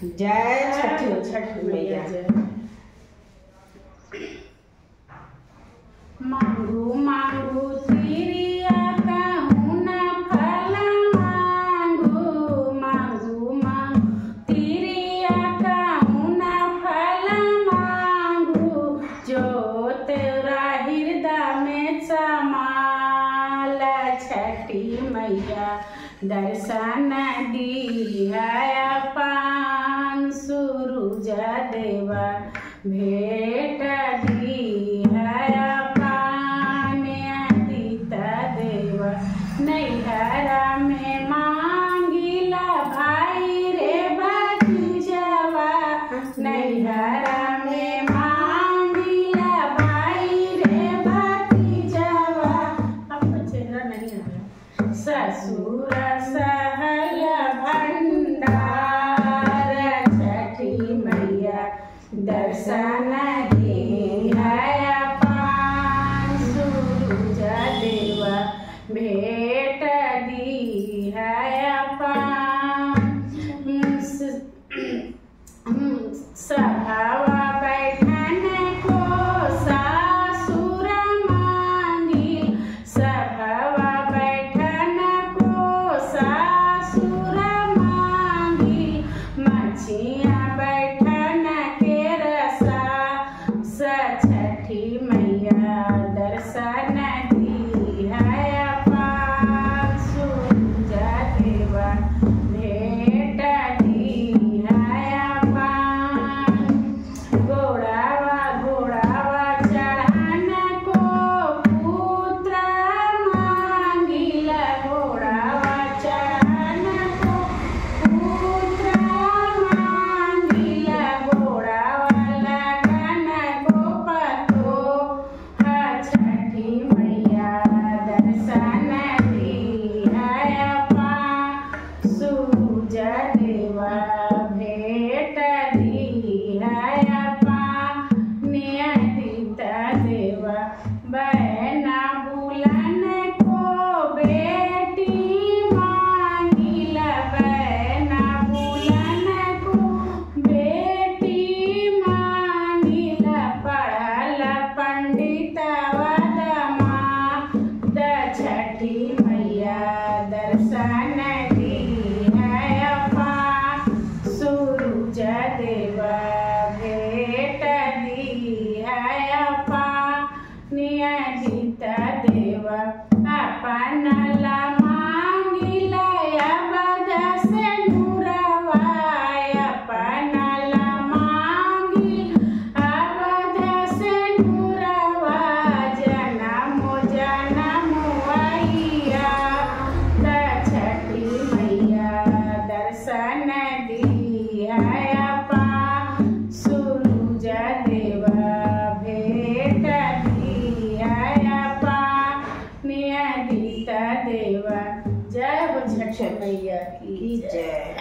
जय छठी मैया। मांगू मांगू तिरिया कहूँ न फल मांगू, मांगू मांगू तिरिया कहूँ न फल मांगू, जो तेरा हृदय में समाल छठी मैया दर्शन दी है अपन सूरज देवा भेंट दी है अपन आदित्य देवा। नैहरा में मांगिला भाई रे भतीजवा, नैहरा में मांगिला भाई रे भतीजवा। अब चेहरा नहीं आ रहा। ससुर सहल भंडार छठी मैया दर्शन दी है अपन सूरज देवा भेंट दी है अपन। सभावा बैठन को सासुर मांगी, सभावा बैठन को सासुर मांगी, मछिया बैठन के रसा छठी मैया दर्शन दी है अपन सूरज देवा भेंट दी है अपन। घोड़ावा चढ़न को पुत्र मांगिला, घोड़ावा चढ़न को पुत्र मांगिला, घोड़ावा लगन को पतो छठी मैया दर्शन दी है अपन सूरज देवा भेंट दी है अपन आदित्य देवा। बहना बुलन को बेटी मांगिला, बहना बुलन को बेटी मांगिला, पढ़ल पंडित वदमा छठी मैया दर्शन दी है अपन सूरज देवा भेंट दी है अपन आदित्य देवा। अपन ला मांगिला अवध से नूरवा, अपन ला मांगिला अवध से नूरवा, जनम जनम वैया छठी मैया दर्शन दी है अपन सूरज देवा भेंट दी है अपन आदित्य देवा। जय हो छठी मैया की जय।